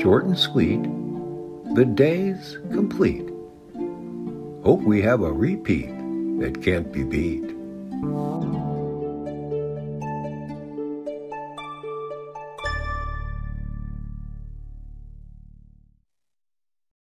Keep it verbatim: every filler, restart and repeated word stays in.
short and sweet, the day's complete. Hope we have a repeat that can't be beat.